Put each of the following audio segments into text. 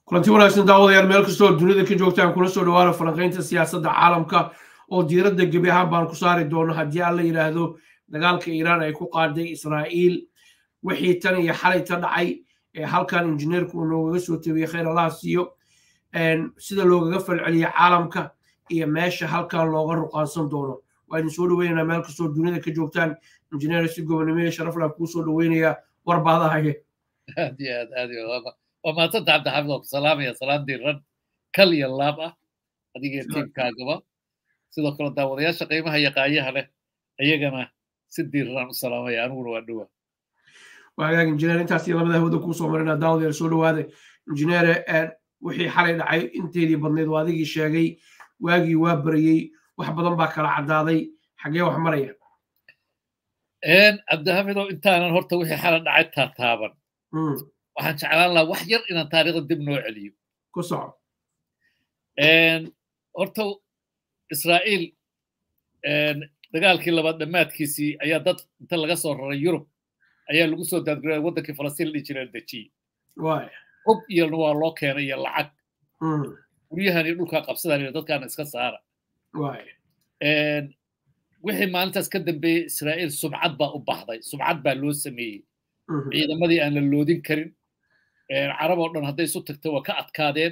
kulanti wanaagsan daawadayaal meel kastoo dunida ka joogtaan kula soo dhawaada falanqaynta siyaasadda caalamka oo diiradda gebi ahaan baan ku saari doono haddii aan la yidhaahdo dagaalka iiraan ay ku qaaday israa'iil wixii tan iyo xalayta dhacay ee halkan injineerku uu noogaga soo tabiyey khayr allaha siiyo sida loogaga falceliya caalamka iyo meesha halkan looga ruqaansan doono waa idin soo dhaweynaynaa meel kastoo dunida ka joogtaan injineer si gobonimo sharaf leh kuu soo dhaweynayaa warbaadahaye aad iyo aad waa mahadsanta cabdixaafid oo ku salaamaya salaam diiran kal iyo laab ah adiga tiimkaagaba sidoo kale daawadayaasha qiimaha iyo qaayaha leh iyagana si diiran u salaamaya aniguna waa dhowaa waagaag injineer intaas iyo labada hawada kuu soo marinaa daawadayaal soo dhawaada injineere wixii xalay dhacay inteedii badnayd waa adigii sheegay waagii waa bariyey wax badan baa kala caddaaday xaggee wax maraya cabdixaafidoo intaanan horta wixii xalay dhacay taataaban waxaan jeclaan lahaa wax yar inaan taariikhda dib noo celiyo ku soco horta israa'iil dagaalkii labaad dhammaadkiisii ayaa dad inta laga soo raray yurub ayaa lagu soo daadguray waddankii falastiin la dhihi jiray dejiyey hub iyona waa loo keenay iyo lacag guryahan iyo dhulkaa qabsadaan iyo dadkaana iska saara wixii maalintaas ka dambeeyey israa'iil sumcad baa u baxday sumcad baa loo sameeyey ciidamadii aan la loodin karin carab oo dhan hadday isu tagtay waa ka adkaadeen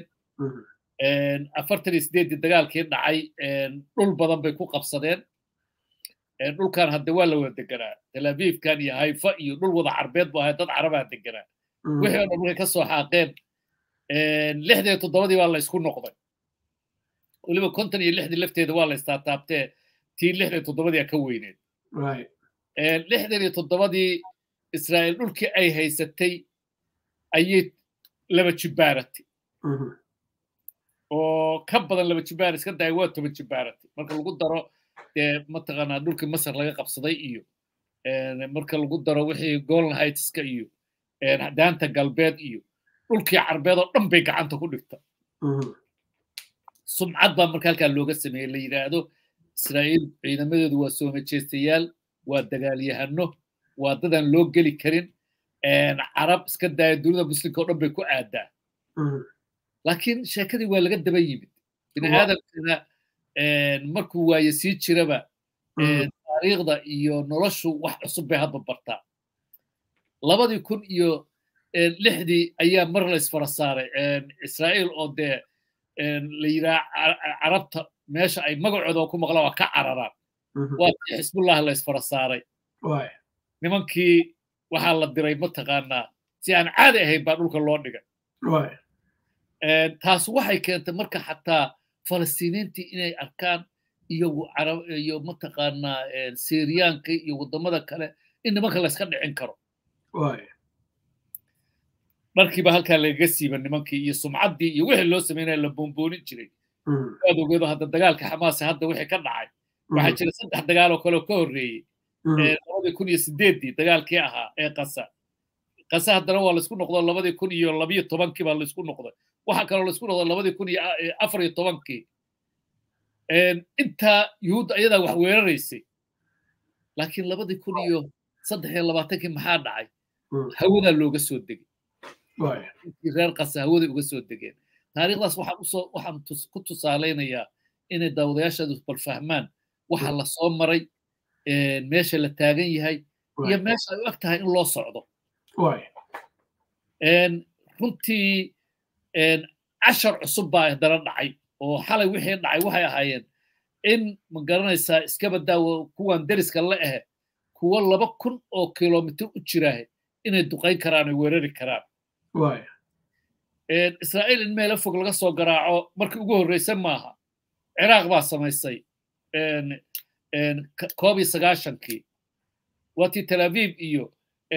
48 dagaalkii dhacay dhul badan bay ku qabsadeen dhulkan hadde waa la wada deganaa tel aviivkan iyo hayfa iyo dhul wada carbeed bu ahay dad carabaa deganaa wixii oo dhan markay ka soo xaaqeen 67 baa la isku noqday weliba 56 lafteeda waa la istaataabtee tii 67 ka weyneed 67 israa'iil dhulkii ay haysatay ayay laba jibaaratay oo ka badan laba jibaar iska daay waa 10 jibaaratay marka lagu daro dee mataqaanaa dhulkii masar laga qabsaday iyo marka lagu daro wixii Golan Heightska iyo daanta galbeed iyo dhulkii carbeed oo dhan bay gacanta ku dhigta sumcad baa marka halkaa looga sameeyey la yidhaahdo israa'iil ciidamadeedu waa soo majeystayaal waa dagaalyahano waa dadaan loo geli karin carab iska daaya dunida muslimka oo dhan bay ku aadaa laakiin sheekadii waa laga daba yimid bini aadamkana markuu waaye sii jiraba taariikhda iyo noloshu wax cusub bay hadba bartaa 2006 ayaa mar la isfara saaray israa'iil oo dee la yidhaha carabta meesha ay magacooda ku maqlaan waa ka cararaan waa xisbullah la isfara saaray nimankii waxaa la diray mataqaanaa si aan caadi ahayn baa dhulka loo dhigay taas waxay keentay marka xataa falastiiniintii inay arkaan iyo mataqaanaa syriyaanka iyo waddamada kale in nimanka la iska dhicin karo markiiba halkaa lagaga siiba nimankii iyo sumcaddii iyo wixii loo sameynaya la boonboonin jiray aad ogeedo hadda dagaalka xamaase hadda wixii ka dhacay waxaa jira 3 dagaal oo kale oo ka horreeyey 2008 dagaalkii ahaa ee qasa haddana waa laisku noqdo 2012 baa laisku noqday waxaa kaloo laisku noqdo 2014 intaa yuhuudda ayadaa wax weeraraysay laakiin 2023 maxaa dhacay hawadaa looga soo degay reer qasa hawaday uga soo degeen taariikhdaas waxaan ku tusaalaynayaa inay daawadayaashaadu bal fahmaan waxa la soo maray meesha la taagan yahay iyo meesha ay u eg tahay in loo socdo runtii cashar cusub baa haddana dhacay oo xalay wixii dhacay waxay ahaayeen in ma garanaysaa iskaba daawo kuwan deriska la ahe kuwa 2,000 oo kilomitir u jiraahe inay duqayn karaan oo weerari karaan israa'iil in meelo fog laga soo garaaco markii ugu horreysa maaha ciraaq baa samaysay 19 waatii tel aviv iyo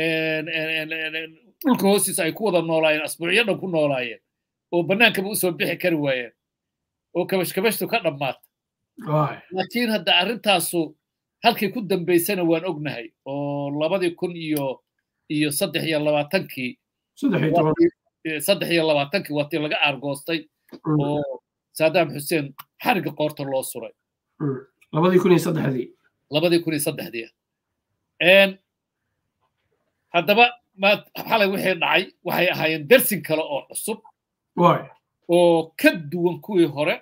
dhulka hoostiisa ay ku wada noolaayeen asbuucyo dhan ku noolaayeen oo bannaankaba usoo bixi kari waayeen oo kabashkabashtu ka dhammaata laakiin hadda arrintaasu halkii ku dambaysana waan ognahay oo 2023 waatii laga aargoostay oo saddam xuseen xariga qoorta loo suray 2003 haddaba xalay wixii dhacay waxay ahaayeen dersin kale oo cusub oo ka duwan kuwii hore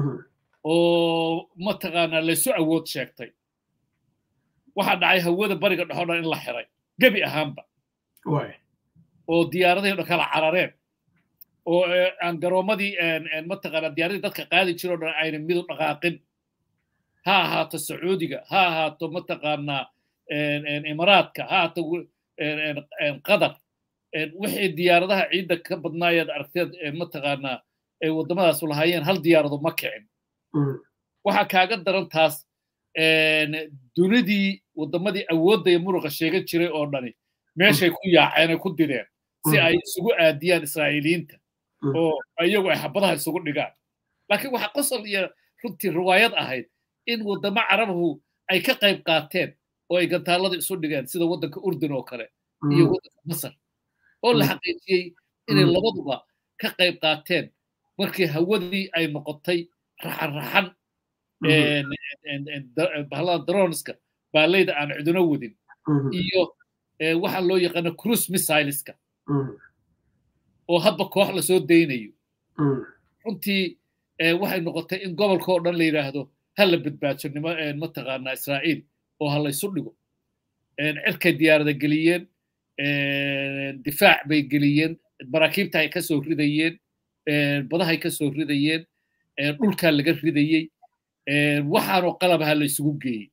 oo mataqaanaa laysu awood sheegtay waxaa dhacay hawada bariga dhexoo dhan in la xiray gebi ahaanba oo diyaaradihii dhan kala carareen oo aan garoomadii mataqaanaa diyaaradii dadka qaadi jiroo dhan ayna midu dhaqaaqin ha ahaato sacuudiga ha ahaato mataqaanaa imaraadka ha ahaato qatar wixii diyaaradaha ciidda ka badnaayaad aragteed mataqaanaa ay waddamadaas lahaayeen hal diyaarado ma kicin waxaa kaaga daran taas dunidii waddamadii awoodda iyo muruqa sheegan jiray oo dhani meeshay ku yaaceen ay ku dideen si ay isugu aadiyaan israa'iiliyiinta oo iyagu ay xabadaha isugu dhigaan laakiin waxa qosol iyo runtii riwaayad ahayd in waddamo carabuhu ay ka qayb qaateen oo ay gantaalada isu dhigeen sida waddanka urdun oo kale iyo waddanka masar oo la xaqiijiyey inay labaduba ka qayb qaateen markii hawadii ay noqotay raxan bahalada dronska baaleyda aan ciduna wadin iyo waxa loo yaqaano cruise missileska oo hadba koox lasoo daynayo runtii waxay noqotay in gobolka oo dhan la yidhaahdo ha la badbaadsho mataqaanaa israa'iil oo ha laysu dhigo cirkay diyaarada geliyeen difaac bay geliyeen maraakiibta ay ka soo ridayeen badahay ka soo ridayeen dhulkaa laga ridayey waxaanoo qalabaha la isugu geeyey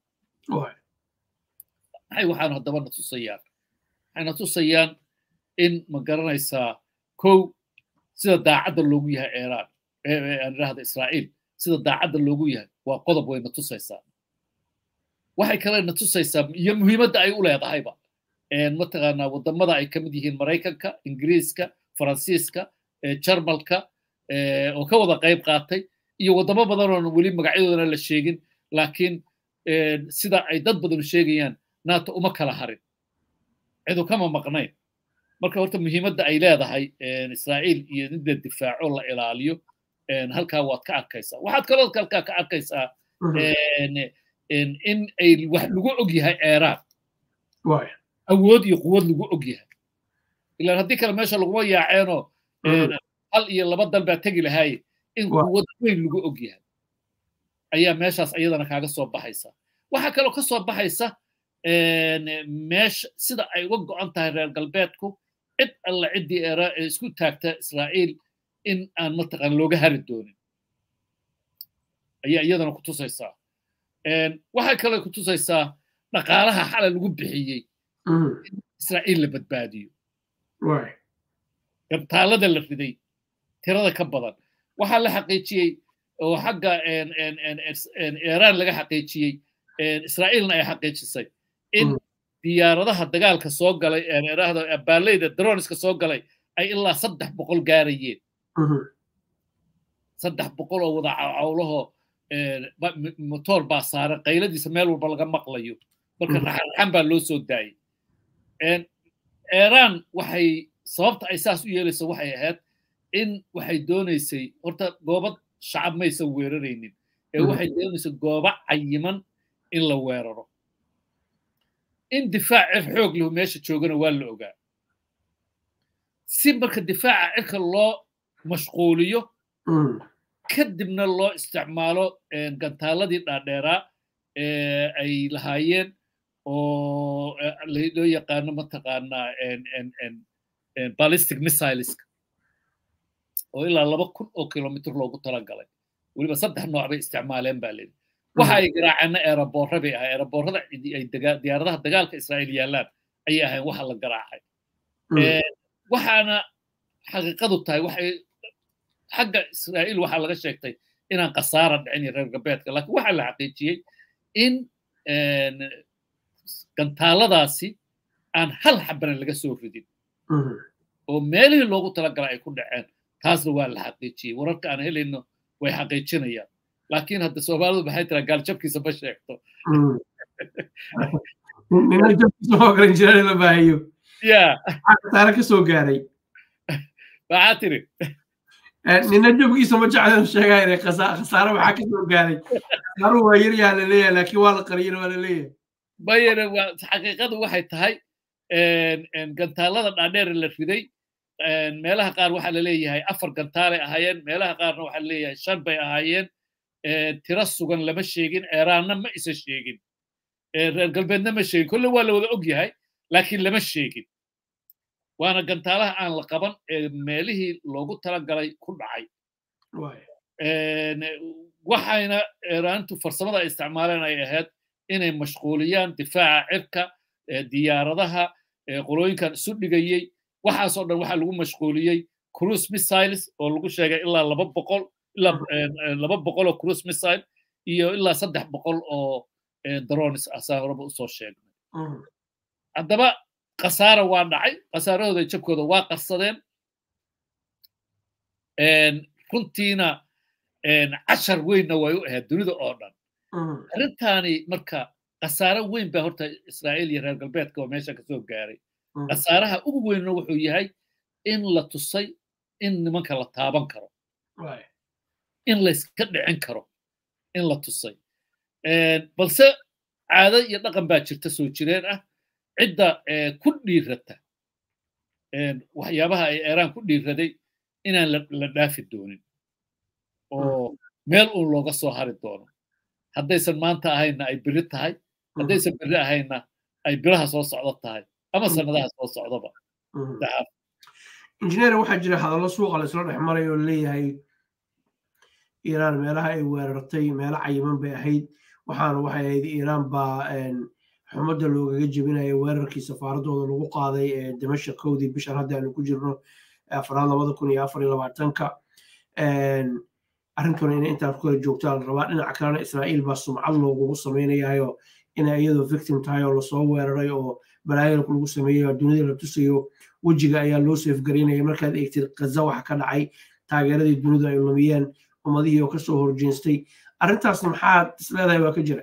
maxay waxaan haddaba na tusayaan waxay na tusayaan in ma garanaysaa kow sida daacadda loogu yahay iiraan aan idhaahda israa'iil sida daacadda loogu yahay waa qodob way na tusaysaa waxay kale na tusaysaa iyo muhiimadda ay u leedahayba mataqaanaa waddamada ay ka mid yihiin maraykanka ingiriiska faransiiska jarmalka oo ka wada qayb qaatay iyo waddamo badan oon weli magacyadoodana la sheegin laakiin sida ay dad badan sheegayaan nato uma kala harin cidu kama maqnayn marka horta muhiimadda ay leedahay israa'iil iyo in la difaaco la ilaaliyo halkaa waad ka arkaysaa waxaad kaloo halkaa ka arkaysaa in ay wax lagu og yahay iiraan awood iyo quwad lagu og yahay ilaan haddii kale meesha laguma yaaceenoo hal iyo laba dal baa tegi lahaaye in quwad weyn lagu og yahay ayaa meeshaas iyadana kaaga soo baxaysa waxaa kaloo ka soo baxaysa meesha sida ay uga go'an tahay reer galbeedku cid alla ciddii isku taagta israa'iil in aan mataqaan looga hari doonin ayaa iyadana ku tusaysaa waxay kaloo ku tusaysaa dhaqaalaha xalay lagu bixiyey in israa'iil la badbaadiyo gantaalada la riday tirada ka badan waxaa la xaqiijiyey oo xagga iiraan laga xaqiijiyey israa'iilna ay xaqiijisay in diyaaradaha dagaalka soo galay baaleyda droniska soo galay ay ilaa 300 gaarayeen 300 oo wada cawlahoo motor baa saaran qayladiisa meel walba laga maqlayo marka raxan baa loo soo daayay iiraan waxay sababta ay saas u yeelayso waxay ahayd in waxay doonaysay horta goobad shacab maysan weeraraynin ee waxay doonaysay goobo cayiman in la weeraro in difaac xoog leh meesha joogana waa la ogaa si marka difaaca cirka loo mashquuliyo kadibna loo isticmaalo gantaaladii dhaadheeraa ay lahaayeen oo loo yaqaano mataqaanaa ballistic missileska oo ilaa 2,000 kilomitr loogu talagalay weliba 3 nooc bay isticmaaleen baa leeyahay waxa ay garaaceen aeroboorra bay ahayd aeroboorrada ay diyaaradaha dagaalka israa'iil yaalaan ayay ahayn waxa la garaacay waxaana xaqiiqadu tahay waxay xagga israa'iil waxaa laga sheegtay inaan khasaara dhicin reer galbeedka laakiin waxaa la xaqiijiyey in gantaaladaasi aan hal xabana laga soo ridin oo meelihii loogu talagalay ay ku dhaceen taasna waa la xaqiijiyey wararka aan helayno way xaqiijinayaan laakiin hadda soomaalidu maxay tiraa gaaljabkiisa ma sheegto nina jabkiisa oo garan jiray la baahiyo ya khasaare ka soo gaaray maxaa tiri nina jabkiisa ma jeclan sheegay inay khasaare waxaa ka soo gaaray khasaaru waa yar yaa la leeyahay laakiin waa la qariyay waa la leeyahay bayana xaqiiqadu waxay tahay gantaalada dhaadheer la riday meelaha qaar waxaa la leeyahay 4 gantaalay ahaayeen meelaha qaarna waxaa la leeyahay 5 bay ahaayeen tiro sugan lama sheegin Iiraanna ma isa sheegin reer galbeedna ma sheegin kullu waa la wada og yahay laakiin lama sheegin waana gantaalaha aan la qaban meelihii loogu talagalay ku dhacay waxayna Iiraantu farsamada ay isticmaaleen ay ahayd inay mashquuliyaan difaaca cirka diyaaradaha qolooyinkan isu dhigayay waxaas oo dhan waxa lagu mashquuliyay cruise missiles oo lagu sheegay ilaa 200 oo cruise missile iyo ilaa 300 oo drones asaan horeba u soo sheegnay haddaba khasaare waa dhacay khasaarahooda jabkooda waa qarsadeen runtiina cashar weynna way u ahayd dunida oo dhan arrintaani marka khasaare weyn baa horta Israa'iil iyo reer galbeedka oo meesha ka soo gaaray khasaaraha ugu weynna wuxuu yahay in la tusay in nimanka la taaban karo in la iska dhicin karo in la tusay balse caado iyo dhaqan baa jirta soo jireen ah cidda ku dhiirata waxyaabaha ay Iiraan ku dhiiraday inaan la dhaafi doonin oo meel uu looga soo hari doono haddaysan maanta ahayna ay biri tahay haddaysan biri ahayna ay biraha soo socdo tahay ama sanadaha soo socdoba injineer waxaa jira hadallo suuqa la isla dhex marayo oo leeyahay Iiraan meelaha ay weerartay meelo cayiman bay ahayd waxaana waxay ahayd Iiraan baa xumadda loogaga jebinaya weerarkii safaaradooda lagu qaaday Dimashq kowdii bishan hadda aanu ku jirno 2024 arrintuna inay intaa ku kala joogtaa la rabaa dhinaca kalena Israa'iil baa sumcad loogu samaynayayo inay iyadoo victim tahay oo lasoo weeraray oo balaayo lagu sameeyo dunida la tusayo wejiga ayaa loo seefgaraynaya markaad eegtid Gaza waxa ka dhacay taageeradii dunida ay lumiyeen ummadihii oo ka soo horjeestay arrintaasna maxaad isleedahay waa ka jira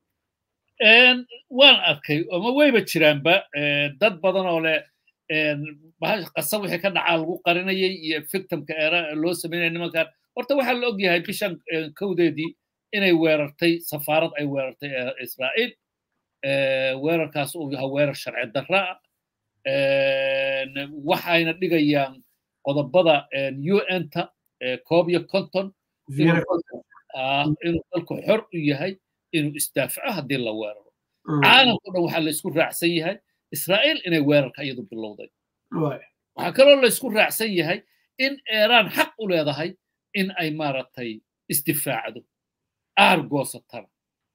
waan arkay ama wayba jiraanba dad badan oo leh qasa wixii ka dhacaa lagu qarinayay iyo victimka Iiraan loo sameynay nimankan horta waxaa la ogyahay bishan kowdeedii inay weerartay safaarad ay weerartay Israa'iil weerarkaas uu yahay weerar sharci darro ah waxayna dhigayaan qodobada UN-ta koob iyo konton inuu dalku xor u yahay inuu isdaafaco haddii la weeraro caalamku dhan waxaa la isku raacsan yahay Israa'iil inay weerarka iyadu bilowday waxaa kaloo la isku raacsan yahay in Iiraan xaq u leedahay in ay maaragtay isdifaacdo aargoosatana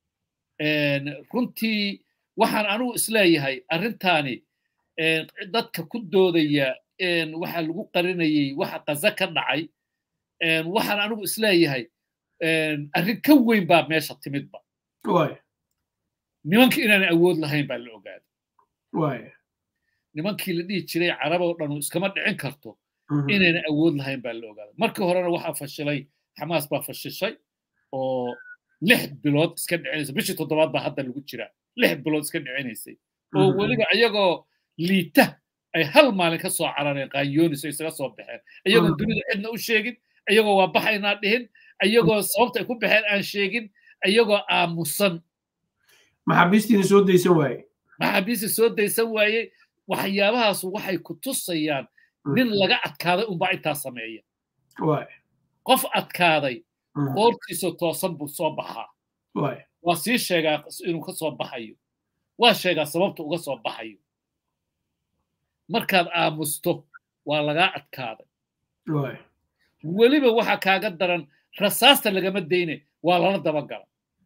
runtii waxaan anigu isleeyahay arrintaani dadka ku doodaya waxa lagu qarinayay waxa Gaza ka dhacay waxaan anigu isleeyahay arrin ka weyn baa meesha timidba nimankii inaan awood lahayn baa la ogaaday nimankii la dhihi jiray carab oo dhan iskama dhicin karto inayna awood lahayn baa la ogaaday markii horena waxaa fashilay xamaas baa fashishay oo 6 bilood iska dhicinaysay bishii 7 baa hadda lagu jiraa 6 bilood iska dhicinaysay oo weliba iyagoo liita ay hal maalin ka soo carareen qaanyoonis oo isaga soo baxeen iyagoo dunida cidna u sheegin iyagoo waa baxaynaa dhihin iyagoo sababta ay ku baxeen aan sheegin iyagoo aamusan maxaabiistii soo daysan waaye waxyaabahaas waxay ku tusayaan nin laga adkaaday unbaa intaa sameeya qof adkaaday qoortiisa toosan buu soo baxaa waa sii sheegaa inuu ka soo baxayo waa sheegaa sababta uga soo baxayo markaad aamusto waa lagaa adkaaday weliba waxaa kaaga daran rasaasta lagama dayne waa lala dabagala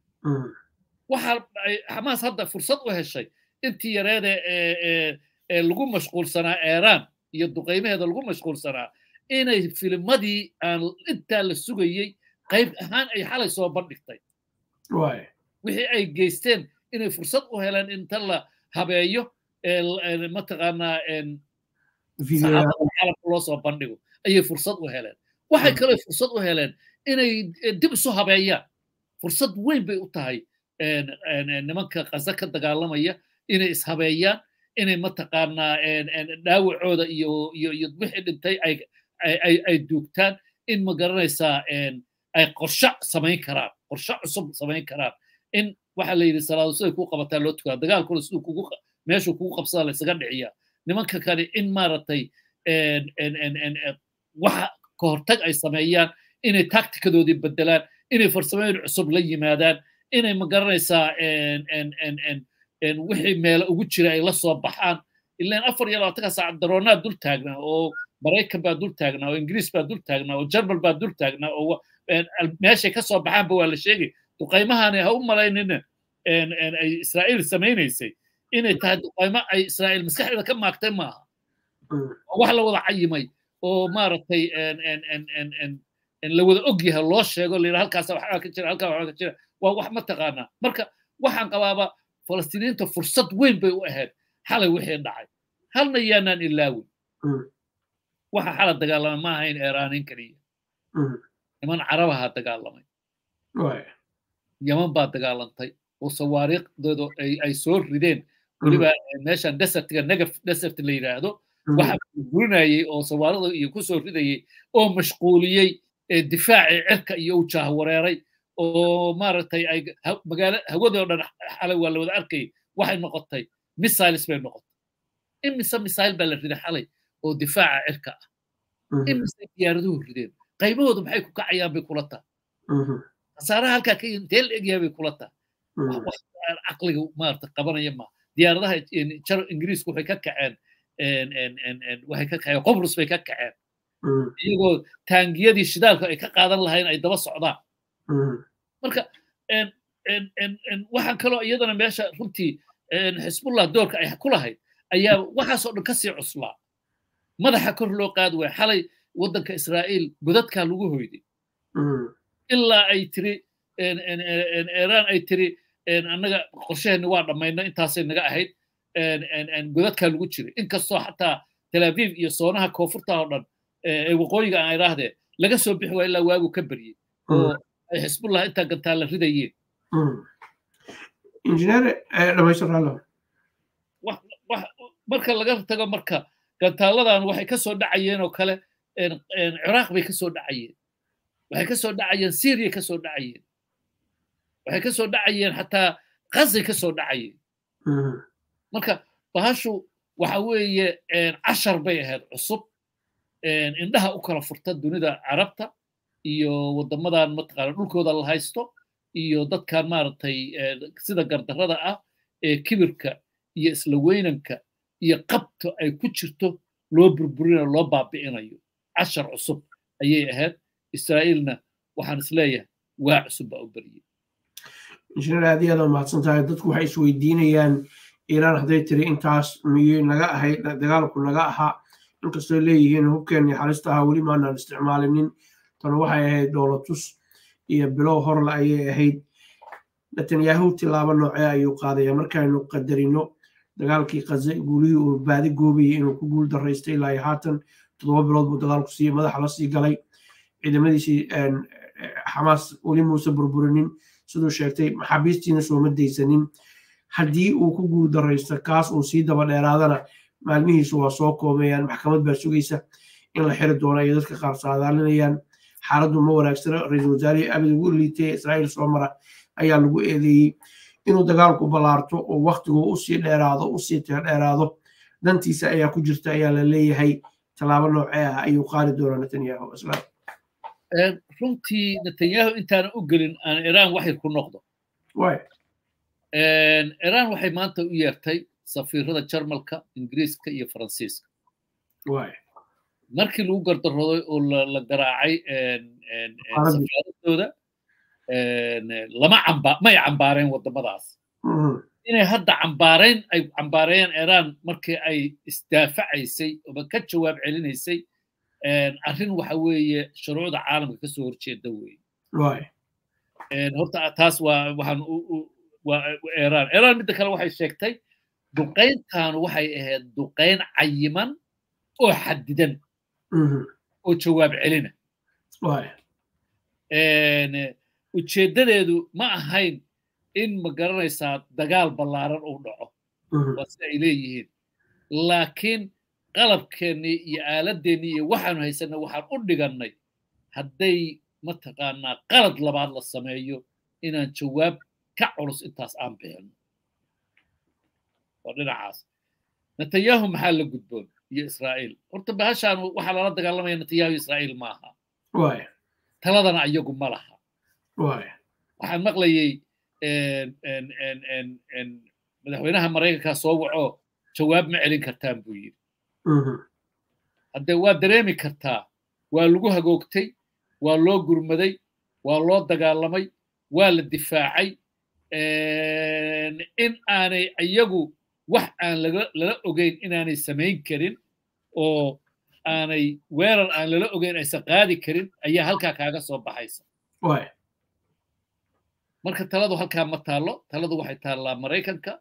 waxa xamaas hadda fursad u heshay intii yareede lagu mashquulsanaa Iiraan iyo duqeymaheeda lagu mashquulsanaa inay filmadii aan intaa la sugayay qayb ahaan ay xalay soo bandhigtay wixii ay geysteen inay fursad u heleen inta la habeeyo mataqaanaa caalamka loo soo bandhigo ayay fursad u heleen waxay kaloo fursad u heleen inay dib isu habeeyaan fursad weyn bay u tahay nimanka Gaza ka dagaalamaya inay ishabeeyaan inay mataqaanaa dhaawacooda iyo wixii dhintay ay duugtaan in ma garanaysaa ay qorshe samayn karaan qorshe cusub samayn karaan in waxa la yidhi salaadu siday kuu qabataa loo tukaa dagaalkuna siduu meeshuu kugu qabsada la isaga dhiciyaa nimanka kale in maaragtay waxa ka hortag ay sameeyaan inay tacticadoodii bedelaan inay farsamooyin cusub la yimaadaan inay ma garanaysaa wixii meelo ugu jira ay la soo baxaan ilaan 24 saac daroonaa dul taagnaa oo maraykan baa dul taagnaa oo ingiriis baa dul taagnaa oo jarmal baa dul taagnaa oo meeshay ka soo baxaanba waa la sheegay duqaymahaani ha u malaynina ay israa'iil samaynaysay inay tahay duqaymo ay israa'iil maskaxdeeda ka maagtay maaha wax la wada cayimay oo maaragtay la wada og yahay loo sheego la yidhaha halkaas waxaa ka jira halkaa waxaa ka jira waa wax ma taqaanaa marka waxaan qabaaba falastiiniinta fursad weyn bay u ahayd xalay wixii dhacay halna yaanaan ilaawin waxa xala dagaalamay ma ahayn eeraaniin keliya niman carabaha dagaalamay yaman baa dagaalantay oo sawaariikhdooda ay soo rideen weliba meeshan desertiga negaf desert la yidhaahdo waxa gurinayay oo sawaarikhda iyo ku soo ridayay oo mashquuliyey difaacii cirka iyo u jahwareeray oo maaragtay ay magaalo hawadoo dhan xalay waa la wada arkayay waxay noqotay missiles bay noqotay imise missile baa la riday xalay oo difaaca cirka ah imise diyaaraduhu rideen qaybahoodu maxay ku kacayaan bay kula tahay khasaaraha halkaa ka intee la egyahay bay kula tahay wax caqliga maaragtay qabanaya ma diyaaradaha ingiriisku waxay ka kaceen waxay ka kaceen qobrus bay ka kaceen iyagoo taangiyadii shidaalka ay ka qaadan lahayn ay daba socdaan marka waxaan kaloo iyadana meesha runtii xisbullah doorka ay ku lahayd ayaa waxaasoo dhan kasii cuslaa madaxa kor loo qaadi waaya xalay waddanka israa'iil godadkaa lagu hoyday ilaa ay tiri iiraan ay tiri annaga qorshaheenni waa dhammayno intaasay naga ahayd godadkaa lagu jiray inkastoo xataa tel aviv iyo soonaha koonfurta oo dhan waqooyiga aan idhaahdee laga soo bixi waa ilaa waagu ka baryey oo ay xisbullah intaa gantaa la ridayeen injineer dhamaystirnaalo marka laga tago marka gantaaladan waxay ka soo dhacayeen oo kale ciraaq bay ka soo dhacayeen waxay ka soo dhacayeen syria ka soo dhacayeen waxay ka soo dhacayeen xataa qazay ka soo dhacayeen marka bahashu waxa weeye cashar bay ahayd cusub indhaha u kala furta dunida carabta iyo waddamadan mataqaana dhulkooda la haysto iyo dadkan maaragtay sida gardarrada ah ee kibirka iyo isla weynanka iyo qabta ay ku jirto loo burburinayo loo baabi'inayo cashar cusub ayay ahayd israa'iilna waxaan isleeyahay waa cusub baa u beriyey injineer aad iyo aad waa mahadsan tahay dadku waxay isweydiinayaan iiraan hadday tiri intaas miyey naga ahayd dagaalku naga ahaa inkastoo leeyihiin hubkeenii xalista ahaa weli maanaan isticmaalinin tana waxay ahayd dowlatus iyo bilow horle ayay ahayd netanyahu tilaabo noocee ayuu qaadaya markaynu qadarino dagaalkii qaze guulihii uu baadi goobayay inuu ku guul daraystay ilaa haatan 7 bilood buu dagaalku sii madaxa la sii galay ciidamadiisii xamaas weli muuse burburinin siduu sheegtay maxaabiistiina sooma daysanin haddii uu ku guul daraysto kaas uu sii daba dheeraadana maalmihiisu waa soo koomayaan maxkamad baa sugaysa in la xiri doono ay dadka qaar saadaalinayaan xaaladdu ma wanaagsana ra-iisul wasaarihii abid ugu liitay israa'iil soo mara ayaa lagu eedeeyey inuu dagaalku ballaarto oo waktigu usii dheeraado usii dheeraado dantiisa ayaa ku jirta ayaa la leeyahay tallaabo noocee ah ayuu qaadi doonaa netanyahu islaam runtii netanyahu intaana u gelin aan iiraan waxyar ku noqdo iiraan waxay maanta u yeertay safiirada jarmalka ingiriiska iyo faransiiska markii lagu gardarooday oo la garaacay safaaradooda may cambaareen waddamadaas inay hadda ay cambaarayaan iiraan markii ay isdaafacaysay oba ka jawaab celinaysay arrin waxa weeye shuruucda caalamka ka soo horjeeda weeye horta taas waxaan iiraan midda kale waxay sheegtay duqayntan waxay ahayd duqayn cayiman oo xadidan oo jawaab celina ujeeddadeedu ma ahayn in ma garanaysaa dagaal ballaaran uu dhaco waa sida ay leeyihiin laakiin qalabkeennii iyo aaladeennii iyo waxaanu haysanay waxaan u dhigannay hadday mataqaanaa qalad labaad la sameeyo inaan jawaab ka culus intaas aan bixino waa dhinacaas netanyahu maxaa la gudboon iyo Israa'iil horta bahashaan waxa lala dagaalamaya Netanyahu Israa'iil maaha waay taladana iyagu ma laha waay waxaan maqlayay madaxweynaha Mareykanka soo waco jawaab ma celin kartaan buu yiri hadda waa dareemi kartaa waa lagu hagoogtay waa loo gurmaday waa loo dagaalamay waa la difaacay in aanay iyagu wax aan lala ogeyn inaanay samayn karin oo aanay weerar aan lala ogeyn aysan qaadi karin ayaa halkaa kaaga soo baxaysa waay marka taladu halkaa ma taalo taladu waxay taallaa Mareykanka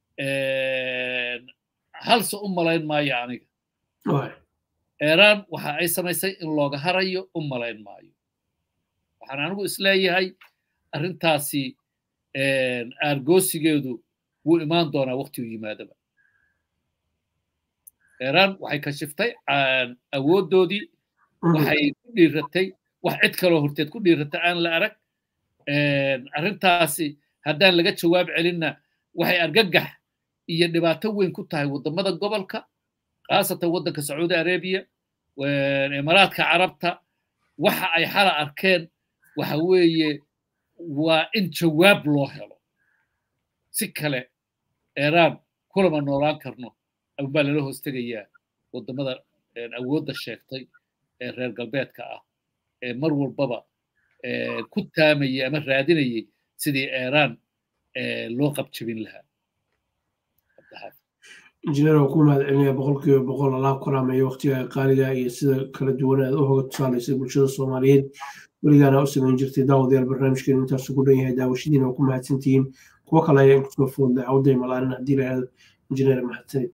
halse u malayn maayo aniga waay Iran waxa ay samaysay in looga harayo u malayn maayo waxaan anigu isleeyahay arrintaasi aargoosigeedu wuu imaan doonaa waqti uu yimaadaba Iran waxay ka shiftay awooddoodii waxay ku dhiiratay wax cid kaloo horteed ku dhiiratay aan la arag arrintaasi haddaan laga jawaab celinna waxay argagax iyo dhibaato weyn ku tahay waddamada gobolka khaasatan waddanka Sacuudi Arabiya Imaaraadka Carabta waxa ay xala arkeen waxa weeye waa in jawaab loo helo si kale Iran kulama noolaan karno ama lala hoostagayaa waddamada awoodda sheegtay ee reer galbeedka ah ee mar walbaba ku taamayay ama raadinayay sidii Iran loo qabjabin lahaa injineer oo ku mahadcelinaya 100% Allah karaamayo waqtiga qaaliga iyo sida kala duwan aad u hoga tusaalaysay bulshada Soomaaliyeed weligaana u samayn jirtay daawadayaal barnaamijkeena intaas ugu dhan yahay daawashadiina oo ku mahadsantihiin kuwa kale ayaa ku soo foodlay cawday malaarin haddii la yiraahdo injineer mahadsanid